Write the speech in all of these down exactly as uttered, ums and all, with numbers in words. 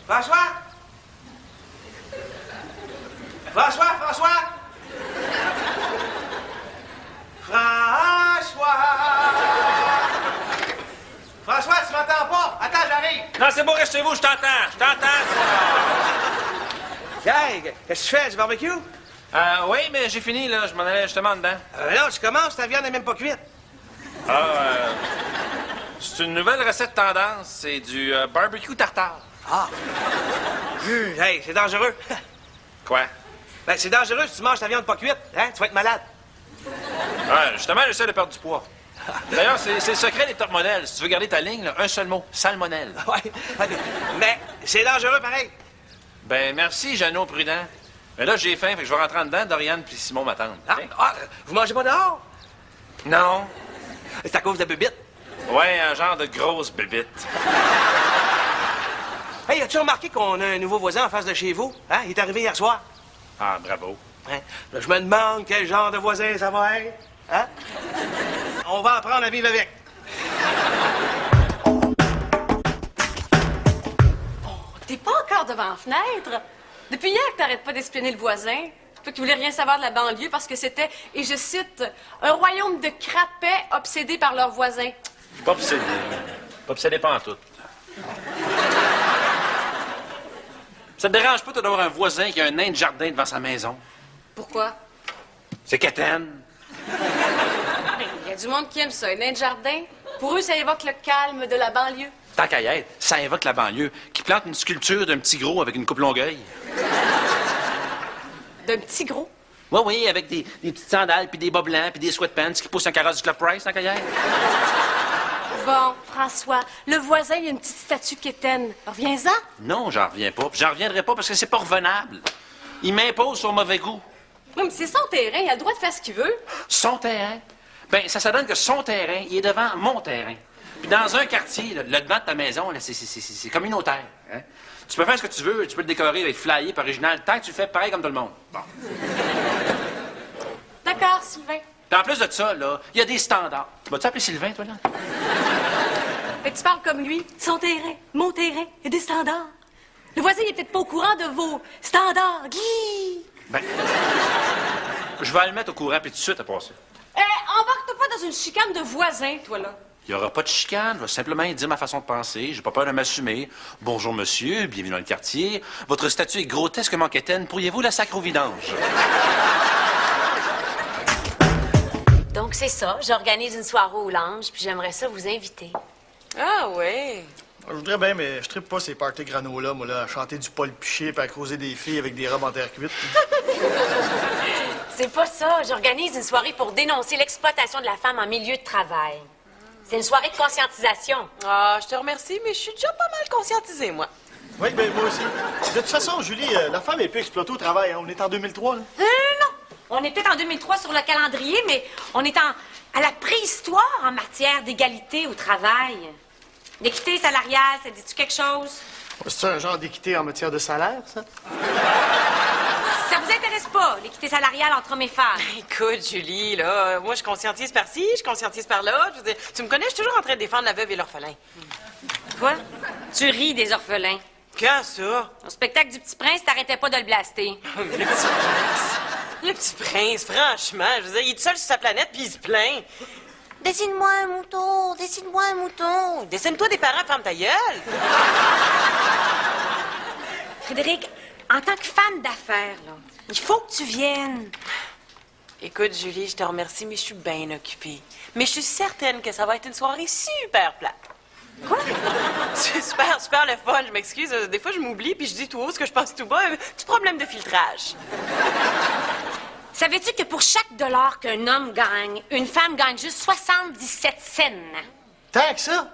François? François, François? François! François, tu m'entends pas? Attends, j'arrive. Non, c'est bon, reste chez vous, je t'entends, je t'entends. Hey, qu'est-ce que tu fais, du barbecue? Euh, oui, mais j'ai fini, là, je m'en allais justement dedans. Euh, non, tu commences, ta viande n'est même pas cuite. Ah, euh, c'est une nouvelle recette tendance, c'est du euh, barbecue tartare. Ah! Hum, hey, c'est dangereux. Quoi? Ben, c'est dangereux si tu manges ta viande pas cuite, hein? Tu vas être malade. Ouais, justement, j'essaie de perdre du poids. D'ailleurs, c'est c'est le secret des top modèles. Si tu veux garder ta ligne, là, un seul mot, salmonelle. Ouais, OK. Mais c'est dangereux pareil. Ben, merci, Jeannot Prudent. Mais là, j'ai faim, fait que je vais rentrer en dedans. Doriane puis Simon m'attendent. Ah, OK? ah, vous mangez pas dehors? Non. C'est à cause de bébite. Ouais, un genre de grosse bébite. Hey, as-tu remarqué qu'on a un nouveau voisin en face de chez vous? Hein? Il est arrivé hier soir. Ah, bravo. Hein? Là, je me demande quel genre de voisin ça va être. Hein? On va apprendre à vivre avec. T'es pas encore devant la fenêtre? Depuis hier que t'arrêtes pas d'espionner le voisin. Toi qui voulais rien savoir de la banlieue parce que c'était, et je cite, un royaume de crapets obsédés par leurs voisins. Je suis pas obsédé. Pas obsédé pas en tout. Ça te dérange pas, toi, d'avoir un voisin qui a un nain de jardin devant sa maison? Pourquoi? C'est quétaine. Il y a du monde qui aime ça, un nain de jardin. Pour eux, ça évoque le calme de la banlieue. Tant qu'à y être, ça invoque la banlieue, qui plante une sculpture d'un petit gros avec une coupe longueuil. D'un petit gros? Oui, oui, avec des, des petites sandales, puis des bas blancs, puis des sweatpants qui poussent un carrosse du Club Price, tant qu'à y être. Bon, François, le voisin, il a une petite statue quétaine. Reviens-en. Non, j'en reviens pas. Puis j'en reviendrai pas parce que c'est pas revenable. Il m'impose son mauvais goût. Oui, mais c'est son terrain, il a le droit de faire ce qu'il veut. Son terrain? Ben, ça, ça donne que son terrain, il est devant mon terrain. Puis dans un quartier, là, le devant de ta maison, là, c'est, c'est, c'est, c'est communautaire. Hein? Tu peux faire ce que tu veux, tu peux le décorer avec flyé, puis original, tant que tu le fais pareil comme tout le monde. Bon. D'accord, Sylvain. Puis en plus de ça, là, il y a des standards. Tu vas-tu appeler Sylvain, toi, là? Fait que tu parles comme lui. Son terrain, mon terrain, il y a des standards. Le voisin, il est peut-être pas au courant de vos standards. Guy! Ben, je vais le mettre au courant, puis tout de suite, après ça. Eh, embarque-toi pas dans une chicane de voisins, toi, là. Il n'y aura pas de chicane, je vais simplement dire ma façon de penser. J'ai pas peur de m'assumer. Bonjour, monsieur, bienvenue dans le quartier. Votre statue est grotesquement quétaine. Pourriez-vous la sacre au vidange? Donc, c'est ça. J'organise une soirée au lounge, puis j'aimerais ça vous inviter. Ah, oui. Je voudrais bien, mais je tripe pas ces parties granola, moi, là, à chanter du Paul Piché puis à croiser des filles avec des robes en terre cuite. C'est pas ça. J'organise une soirée pour dénoncer l'exploitation de la femme en milieu de travail. C'est une soirée de conscientisation. Ah, je te remercie, mais je suis déjà pas mal conscientisée, moi. Oui, ben moi aussi. De toute façon, Julie, euh, la femme est plus exploitée au travail. Hein. On est en deux mille trois, là. Euh, non. On est peut-être en deux mille trois sur le calendrier, mais on est en, à la préhistoire en matière d'égalité au travail. L'équité salariale, ça dit-tu quelque chose? C'est un genre d'équité en matière de salaire, ça? Ça vous intéresse pas, l'équité salariale entre hommes et femmes? Écoute, Julie, là, moi, je conscientise par-ci, je conscientise par-là. Je veux dire, tu me connais, je suis toujours en train de défendre la veuve et l'orphelin. Quoi? Tu ris des orphelins. Qu'est-ce ça? Au spectacle du Petit Prince, t'arrêtais pas de le blaster. Le Petit Prince. Le Petit Prince, franchement, je veux dire, il est tout seul sur sa planète, puis il se plaint. Dessine-moi un mouton, dessine-moi un mouton. Dessine-toi des parents, ferme ta gueule. Frédéric, en tant que femme d'affaires, là, il faut que tu viennes. Écoute, Julie, je te remercie, mais je suis bien occupée. Mais je suis certaine que ça va être une soirée super plate. Quoi? C'est super, super le fun. Je m'excuse. Des fois, je m'oublie puis je dis tout haut ce que je pense tout bas. Un petit problème de filtrage. Savais-tu que pour chaque dollar qu'un homme gagne, une femme gagne juste soixante-dix-sept cents? Tant que ça?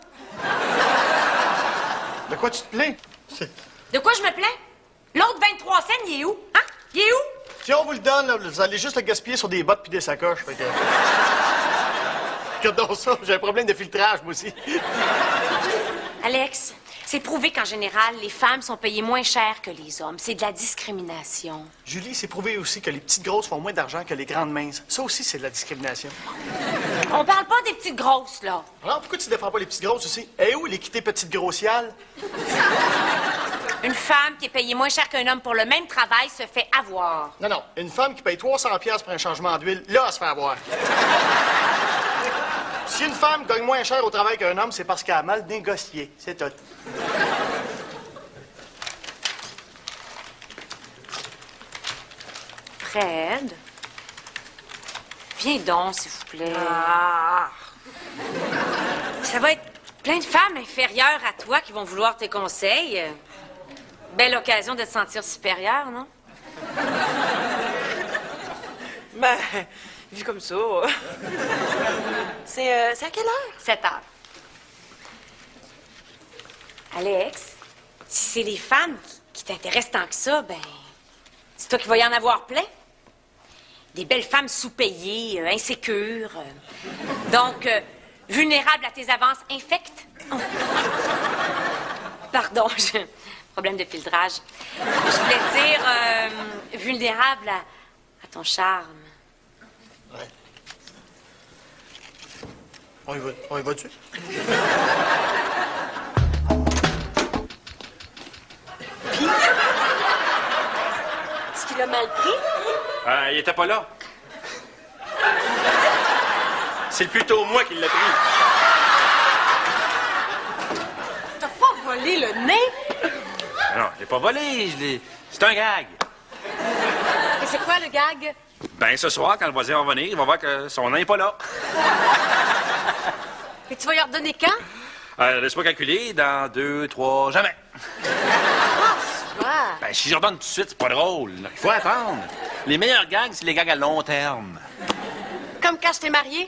De quoi tu te plains? De quoi je me plains? L'autre vingt-trois cents, il est où? Hein? Il est où? Si on vous le donne, là, vous allez juste le gaspiller sur des bottes puis des sacoches. Fait que... Regardons ça, j'ai un problème de filtrage, moi aussi. Alex, c'est prouvé qu'en général, les femmes sont payées moins cher que les hommes. C'est de la discrimination. Julie, c'est prouvé aussi que les petites grosses font moins d'argent que les grandes minces. Ça aussi, c'est de la discrimination. On parle pas des petites grosses, là. Alors, pourquoi tu défends pas les petites grosses aussi? Eh où l'équité petite grossiale? Une femme qui est payée moins cher qu'un homme pour le même travail se fait avoir. Non, non. Une femme qui paye trois cents piastres pour un changement d'huile, là, elle se fait avoir. Si une femme gagne moins cher au travail qu'un homme, c'est parce qu'elle a mal négocié. C'est tout. Fred? Viens donc, s'il vous plaît. Ah! Ça va être plein de femmes inférieures à toi qui vont vouloir tes conseils. Belle occasion de te sentir supérieure, non? Ben, vu comme ça. C'est euh, c'est à quelle heure? sept heures. Alex, si c'est les femmes qui t'intéressent tant que ça, ben, c'est toi qui vas y en avoir plein. Des belles femmes sous-payées, euh, insécures. euh, donc, euh, vulnérables à tes avances infectes. Oh. Pardon, j'ai un problème de filtrage. Je voulais dire euh, vulnérable à, à ton charme. Ouais. On y va, on y va-tu? Puis? Est-ce qu'il a mal pris? Euh, il était pas là. C'est plutôt moi qui l'ai pris. T'as pas volé le nez? Non, je l'ai pas volé, je l'ai... C'est un gag. Et c'est quoi le gag? Ben, ce soir, quand le voisin va venir, il va voir que son nain n'est pas là. Et tu vas lui redonner quand? Euh, laisse-moi calculer, dans deux, trois, jamais. Ah, Ben, si je redonne tout de suite, c'est pas drôle. Il faut attendre. Les meilleurs gags, c'est les gags à long terme. comme quand je t'ai mariée.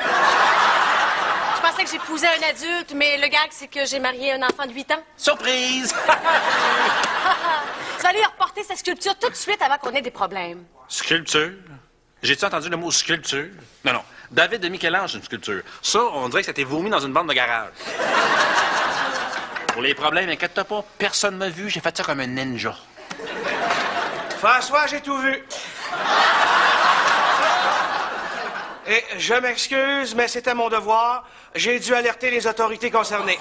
Je pensais que j'épousais un adulte, mais le gag, c'est que j'ai marié un enfant de huit ans. Surprise! Tu vas aller reporter sa sculpture tout de suite avant qu'on ait des problèmes. Sculpture? J'ai-tu entendu le mot sculpture? Non, non. David de Michel-Ange, c'est une sculpture. Ça, on dirait que ça t'est vomi dans une bande de garage. Pour les problèmes, inquiète-toi pas. Personne m'a vu. J'ai fait ça comme un ninja. François, j'ai tout vu. Et je m'excuse, mais c'était mon devoir. J'ai dû alerter les autorités concernées.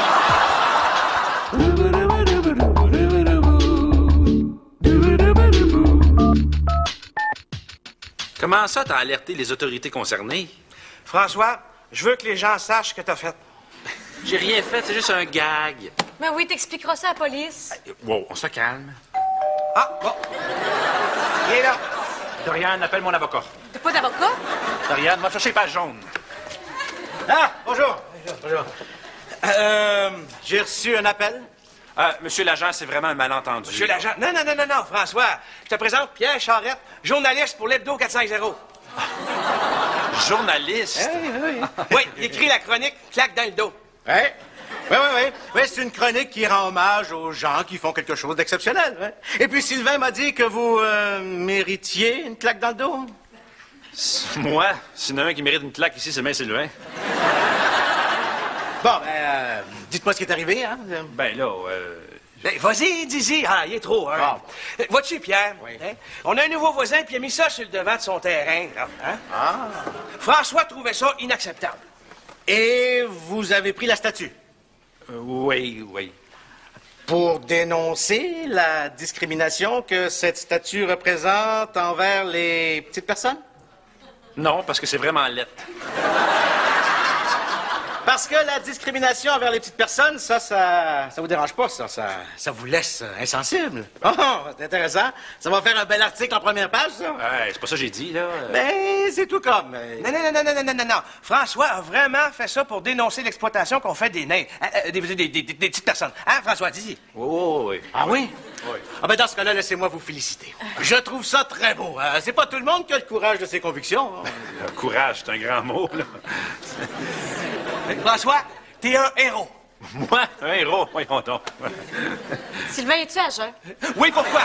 Comment ça, t'as alerté les autorités concernées? François, je veux que les gens sachent ce que t'as fait. J'ai rien fait, c'est juste un gag. Mais oui, t'expliqueras ça à la police. Wow, on se calme. Ah, bon. Viens là. Dorian, appelle mon avocat. T'as pas d'avocat? Dorian, va chercher les pages jaunes. Ah, bonjour. Bonjour. bonjour. Euh, j'ai reçu un appel. Euh, monsieur l'agent, c'est vraiment un malentendu. Monsieur l'agent. Non, non, non, non, non, François. Je te présente Pierre Charette, journaliste pour l'Hebdo quatre cent cinquante. Journaliste? Oui, oui, oui. Oui, il écrit la chronique Claque dans le dos. Oui, oui, oui, oui. Oui, c'est une chronique qui rend hommage aux gens qui font quelque chose d'exceptionnel. Ouais. Et puis Sylvain m'a dit que vous euh, méritiez une claque dans le dos. Moi, s'il y en a un qui mérite une claque ici, c'est bien Sylvain. Bon, ben, euh, dites-moi ce qui est arrivé, hein. Ben là, euh... Ben, vas-y, dis-y. Ah, il est trop, hein. Ah. Euh, Vois-tu, Pierre? Oui. Hein? On a un nouveau voisin, puis il a mis ça sur le devant de son terrain, là. Hein? Ah. François trouvait ça inacceptable. Et vous avez pris la statue euh, oui, oui. pour dénoncer la discrimination que cette statue représente envers les petites personnes? Non, parce que c'est vraiment lettre. Parce que la discrimination envers les petites personnes, ça, ça, ça vous dérange pas, ça, ça, ça vous laisse euh, insensible. Oh, c'est intéressant. Ça va faire un bel article en première page, ça. Ouais, c'est pas ça que j'ai dit, là. Mais c'est tout comme. euh, Non, non, non, non, non, non, non, non. François a vraiment fait ça pour dénoncer l'exploitation qu'on fait des nains, hein, euh, des, des, des, des, des petites personnes. Hein, François, dis-y. Oh, oui. Ah oui? Oui. Ah ben dans ce cas-là, laissez-moi vous féliciter. Je trouve ça très beau. Hein. C'est pas tout le monde qui a le courage de ses convictions. Hein. Le courage, c'est un grand mot, là. François, t'es un héros. Moi, un héros, voyons donc. Sylvain, es-tu à jeun? Oui, pourquoi?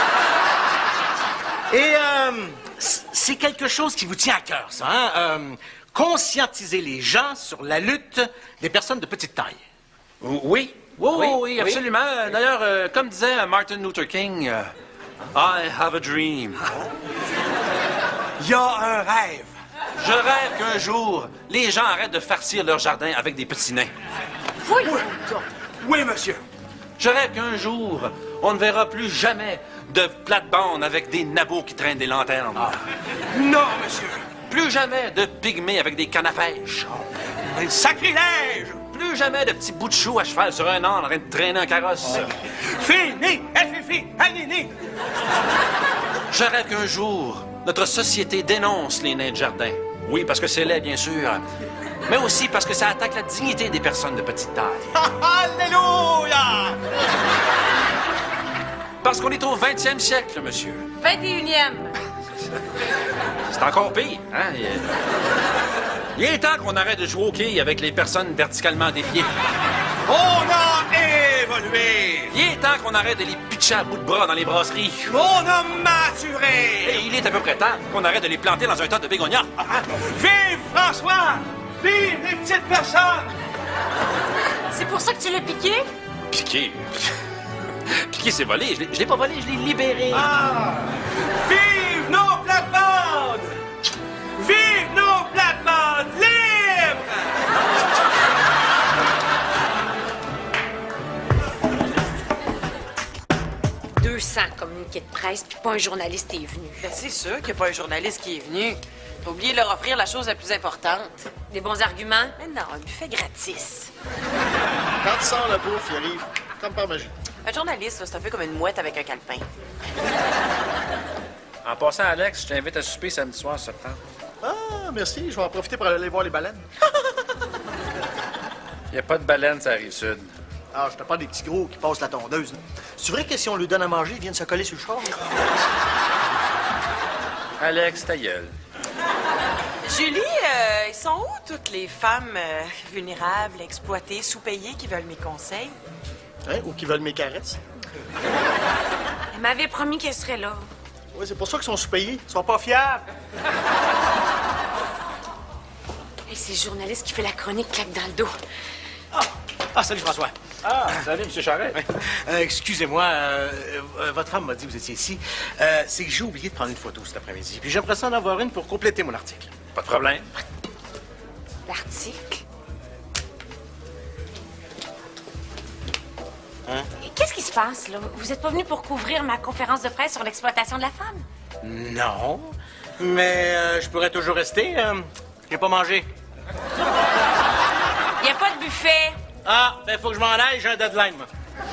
Et euh, c'est quelque chose qui vous tient à cœur, ça. Hein? Euh, conscientiser les gens sur la lutte des personnes de petite taille. Oui. Oui, oui, oui, absolument. D'ailleurs, euh, comme disait Martin Luther King, euh, I have a dream. Il y a un rêve. Je rêve qu'un jour, les gens arrêtent de farcir leur jardin avec des petits nains. Oui. Oui, monsieur. Je rêve qu'un jour, on ne verra plus jamais de plate-bande avec des nabots qui traînent des lanternes. Ah. Non, monsieur. Plus jamais de pygmées avec des cannes à pêche. Un sacrilège! Plus jamais de petits bouts de chou à cheval sur un âne en train de traîner un carrosse. Fini! Fifi! Allez, Je rêve qu'un jour, notre société dénonce les nains de jardin. Oui, parce que c'est laid, bien sûr. Mais aussi parce que ça attaque la dignité des personnes de petite taille. Alléluia! Parce qu'on est au vingtième siècle, monsieur. vingt et unième. C'est encore pire, hein? Il est, Il est temps qu'on arrête de jouer au quilles avec les personnes verticalement défiées. On a évolué! Il est temps qu'on arrête de les pitcher à bout de bras dans les brasseries. On a maturé! Et il est à peu près temps qu'on arrête de les planter dans un tas de bégonias. Vive François! Vive les petites personnes! C'est pour ça que tu l'as piqué? Piqué? Piqué, c'est volé. Je l'ai- je l'ai pas volé, je l'ai libéré. Ah! Vive nos plates-bandes! Vive nos plates-bandes libres! deux cents communiqués de presse, puis pas un journaliste est venu. Ben, c'est sûr qu'il n'y a pas un journaliste qui est venu. T'as oublié de leur offrir la chose la plus importante. Des bons arguments? Mais non, un buffet gratis. Quand tu sors la bouffe, il arrive comme par magie. Un journaliste, là, c'est un peu comme une mouette avec un calepin. En passant, Alex, je t'invite à souper samedi soir, septembre. Ah, merci. Je vais en profiter pour aller voir les baleines. Il n'y a pas de baleine, ça arrive sud. Ah, je te parle des petits gros qui passent la tondeuse. là. C'est vrai que si on lui donne à manger, ils viennent se coller sur le char? Alex, ta gueule. Julie, euh, ils sont où toutes les femmes euh, vulnérables, exploitées, sous-payées qui veulent mes conseils? Hein? Ou qui veulent mes caresses? Elle m'avait promis qu'elle serait là. Oui, c'est pour ça qu'ils sont sous-payés. Ils sont pas fiables. Et c'est le journaliste qui fait la chronique claque dans le dos. Ah, ah salut François. Ah, salut, M. Charette. Euh, Excusez-moi, euh, euh, votre femme m'a dit que vous étiez ici. Euh, c'est que j'ai oublié de prendre une photo cet après-midi. Puis j'aimerais ça en avoir une pour compléter mon article. Pas de problème. L'article? Hein? Et qu'est-ce qui se passe, là? Vous êtes pas venu pour couvrir ma conférence de presse sur l'exploitation de la femme? Non, mais euh, je pourrais toujours rester. Euh, j'ai pas mangé. Il n'y a pas de buffet. Ah, ben faut que je m'en aille, j'ai un deadline, moi.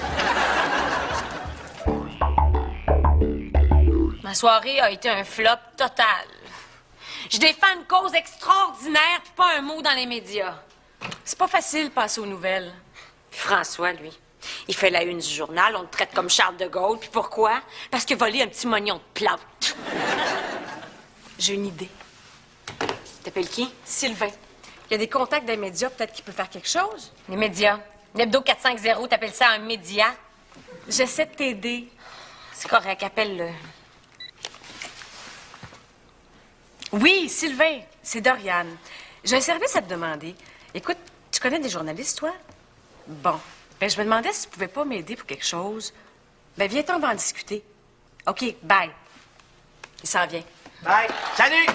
Ma soirée a été un flop total. Je défends une cause extraordinaire, puis pas un mot dans les médias. C'est pas facile de passer aux nouvelles. Puis François, lui, il fait la une du journal, on le traite comme Charles de Gaulle. Puis pourquoi? Parce qu'il a volé un petit mognon de plante. J'ai une idée. T'appelles qui? Sylvain. Il y a des contacts des médias, peut-être qu'il peut faire quelque chose. Les médias. L'hebdo quatre cent cinquante, t'appelles ça un média? J'essaie de t'aider. C'est correct, appelle-le. Oui, Sylvain, c'est Doriane. J'ai un service à te demander. Écoute, tu connais des journalistes, toi? Bon. Ben, je me demandais si tu pouvais pas m'aider pour quelque chose. Ben, viens-t'en, on va en discuter. OK, bye. Il s'en vient. Bye. Salut!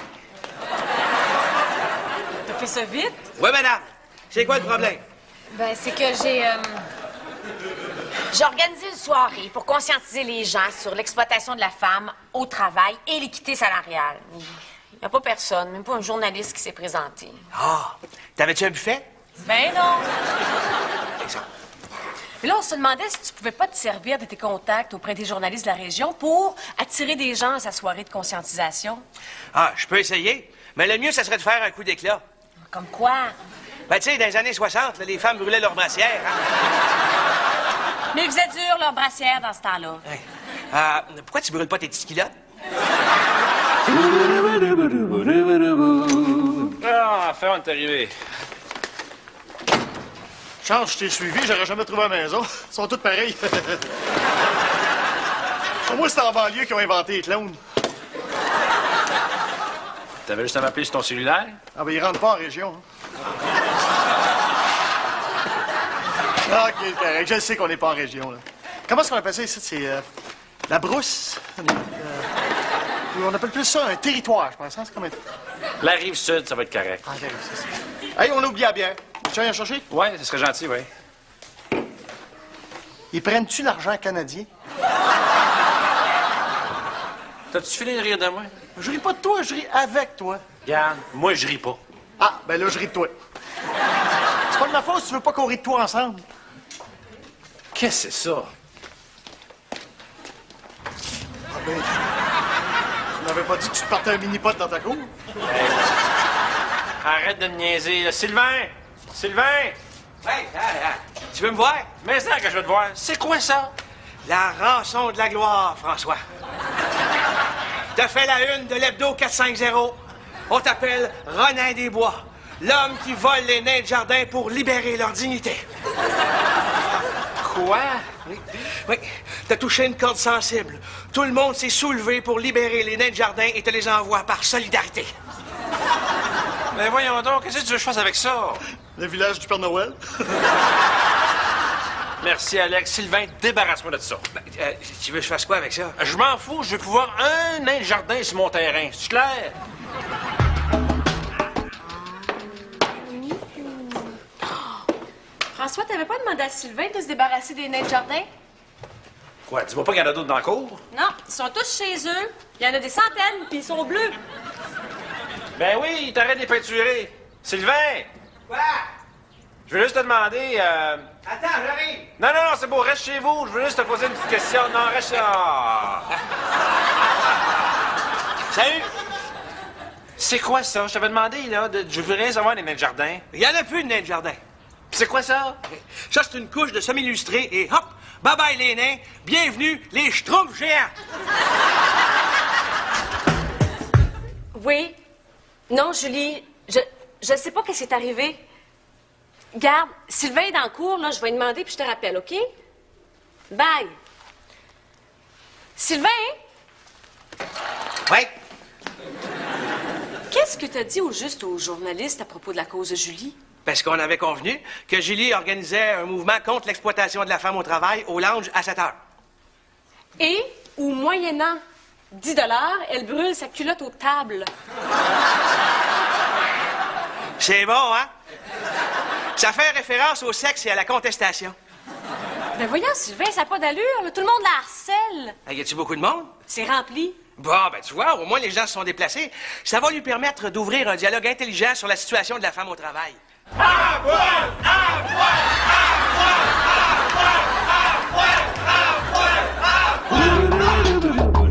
T'as fait ça vite? Oui, madame. C'est quoi le problème? Ben, c'est que j'ai... euh, J'ai organisé une soirée pour conscientiser les gens sur l'exploitation de la femme au travail et l'équité salariale. Il n'y a pas personne, même pas un journaliste qui s'est présenté. Ah, t'avais-tu un buffet? Ben non. Mais là, on se demandait si tu pouvais pas te servir de tes contacts auprès des journalistes de la région pour attirer des gens à sa soirée de conscientisation. Ah, je peux essayer. Mais le mieux, ça serait de faire un coup d'éclat. Comme quoi? Ben, tu sais, dans les années soixante, là, les femmes brûlaient leurs brassières. Hein? Mais ils faisaient dur leur brassière dans ce temps-là. Hey. Ah, pourquoi tu brûles pas tes petites culottes? Ah, enfin, on est arrivé. Chance, je t'ai suivi, j'aurais jamais trouvé la maison. Ils sont tous pareils. Au moins, c'est en banlieue qu'ils ont inventé les clowns. T'avais juste à m'appeler sur ton cellulaire? Ah, ben, ils rentrent pas en région. Hein. Ah, OK, c'est correct. Je sais qu'on n'est pas en région, là. Comment est-ce qu'on appelle ça ici? C'est euh, la brousse. On, est, euh, on appelle plus ça un territoire, je pense. Hein? C'est comme un... La rive sud, ça va être correct. Ah, OK, c'est ça. Hey, on a oublié la bière. Tu viens chercher? Ouais, ce serait gentil, oui. Ils prennent-tu l'argent canadien? T'as-tu filé de rire de moi? Je ris pas de toi, je ris avec toi. Regarde, moi, je ris pas. Ah, ben là, je ris de toi. C'est pas de ma faute si tu veux pas qu'on rit de toi ensemble. Qu'est-ce que c'est ça? Ah ben, tu m'avais pas dit que tu te partais un mini-pot dans ta cour? Hey, arrête de me niaiser, là. Sylvain! Sylvain! Hey, hey, hey, tu veux me voir? Mais c'est que je veux te voir. C'est quoi ça? La rançon de la gloire, François. T'as fait la une de l'hebdo quatre cent cinquante. On t'appelle Ronin des Bois, l'homme qui vole les nains de jardin pour libérer leur dignité. Quoi? Oui, oui. T'as touché une corde sensible. Tout le monde s'est soulevé pour libérer les nains de jardin et te les envoie par solidarité. Mais voyons donc, qu'est-ce que tu veux que je fasse avec ça? Le village du Père Noël? Merci, Alex. Sylvain, débarrasse-moi de ça. Ben, euh, tu veux que je fasse quoi avec ça? Je m'en fous, je veux pouvoir un nain de jardin sur mon terrain. C'est clair? François, t'avais pas demandé à Sylvain de se débarrasser des nains de jardin? Quoi, dis-moi pas qu'il y en a d'autres dans la cour? Non, ils sont tous chez eux. Il y en a des centaines, puis ils sont bleus. Ben oui, t'arrêtes de les peinturer. Sylvain! Quoi? Je veux juste te demander... Euh... Attends, j'arrive. Non, non, non, c'est beau, reste chez vous. Je veux juste te poser une petite question. Non, reste là. Salut. C'est quoi ça? Je t'avais demandé, là, de... je veux rien savoir des nains de jardin. Il y en a plus de nains de jardin. Puis c'est quoi ça? Ça, c'est une couche de semi-illustré et hop, bye-bye les nains, bienvenue les schtroumpfs géants. Oui. Non, Julie, je je sais pas qu'est-ce qui est arrivé. Garde, Sylvain est dans le cours, là, je vais lui demander, puis je te rappelle, OK? Bye. Sylvain? Oui. Qu'est-ce que t'as dit au juste aux journalistes à propos de la cause de Julie? Parce qu'on avait convenu que Julie organisait un mouvement contre l'exploitation de la femme au travail au lounge à sept heures. Et, ou moyennant dix dollars, elle brûle sa culotte aux tables. C'est bon, hein? Ça fait référence au sexe et à la contestation. Ben voyons, Sylvain, ça n'a pas d'allure, là. Tout le monde la harcèle. Hey, y a-tu beaucoup de monde? C'est rempli. Bon, ben tu vois, au moins les gens se sont déplacés. Ça va lui permettre d'ouvrir un dialogue intelligent sur la situation de la femme au travail. À poil! À poil! À poil! À poil! À poil! À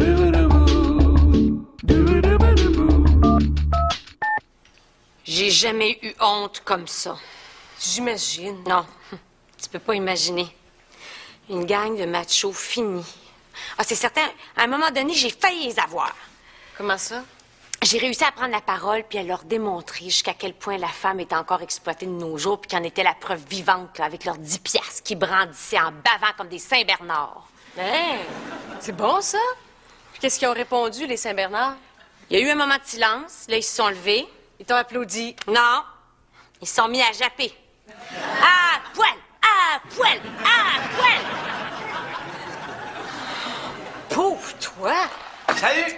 poil! J'ai jamais eu honte comme ça. J'imagine. Non, tu peux pas imaginer. Une gang de machos finis. Ah, c'est certain, à un moment donné, j'ai failli les avoir. Comment ça? J'ai réussi à prendre la parole puis à leur démontrer jusqu'à quel point la femme est encore exploitée de nos jours puis qu'en était la preuve vivante là, avec leurs dix piastres qui brandissaient en bavant comme des Saint-Bernard. Hein? C'est bon, ça? Puis qu'est-ce qu'ils ont répondu, les Saint-Bernard? Il y a eu un moment de silence. Là, ils se sont levés. Ils t'ont applaudi. Non, ils se sont mis à japper. À poil! À poil! À poil! Pauvre toi! Salut!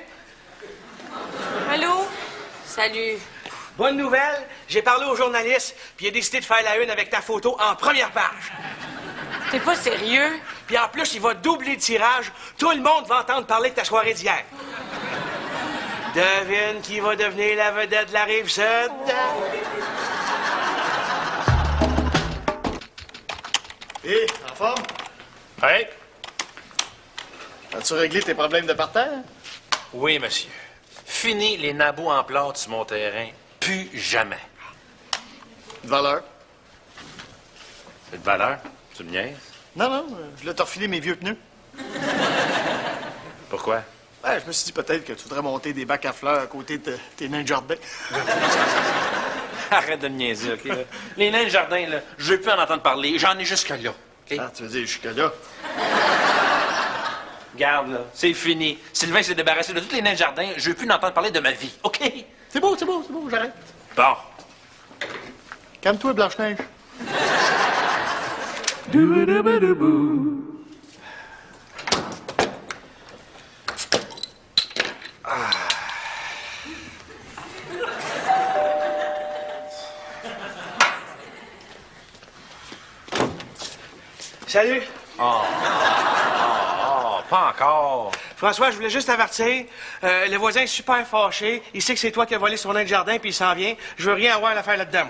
Allô? Salut. Bonne nouvelle, j'ai parlé au journaliste, puis il a décidé de faire la une avec ta photo en première page. T'es pas sérieux? Puis en plus, il va doubler le tirage. Tout le monde va entendre parler de ta soirée d'hier. Devine qui va devenir la vedette de la Rive-Sud? Hé, en forme? Oui? As-tu réglé tes problèmes de parterre? Oui, monsieur. Fini les nabos en plâtre sur mon terrain. Plus jamais. De valeur? C'est de valeur? Tu me niaises? Non, non, euh, je voulais te refiler mes vieux pneus. Pourquoi? Ouais, je me suis dit peut-être que tu voudrais monter des bacs à fleurs à côté de tes nains de jardin. Arrête de me niaiser, OK? Là. Les nains de jardin, là, je veux plus en entendre parler. J'en ai jusque là. OK? Ah, tu veux dire jusque-là? Regarde, là, c'est fini. Sylvain s'est débarrassé de tous les nains de jardin. Je veux plus en entendre parler de ma vie. OK? C'est beau, c'est beau, c'est beau, j'arrête. Bon. Calme-toi, Blanche-Neige. Salut. Oh, oh, oh, pas encore. François, je voulais juste t'avertir. Euh, le voisin est super fâché. Il sait que c'est toi qui as volé son nain de jardin, puis il s'en vient. Je veux rien avoir à faire là-dedans.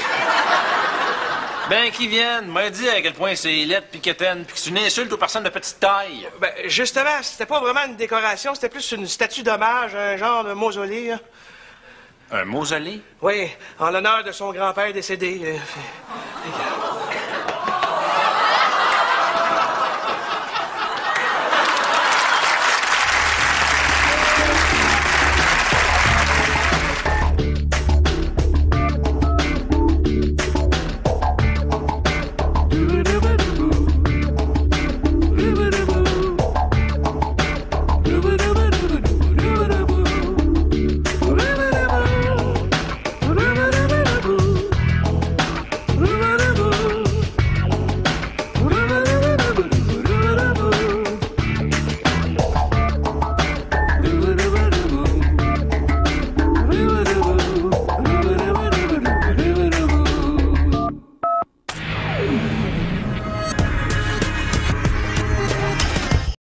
Ben, qu'ils viennent. M'a dit à quel point c'est laid pis quétaine, pis que c'est une insulte aux personnes de petite taille. Ben, justement, c'était pas vraiment une décoration, c'était plus une statue d'hommage, un genre de mausolée, là. Un mausolée? Oui, en l'honneur de son grand-père décédé. Euh,